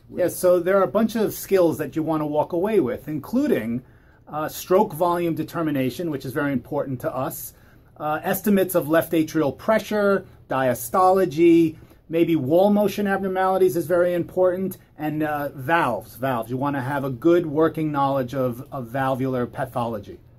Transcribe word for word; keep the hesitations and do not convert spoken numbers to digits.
Yes, so there are a bunch of skills that you want to walk away with, including uh, stroke volume determination, which is very important to us, uh, estimates of left atrial pressure, diastology, maybe wall motion abnormalities is very important, and uh, valves. Valves. You want to have a good working knowledge of, of valvular pathology.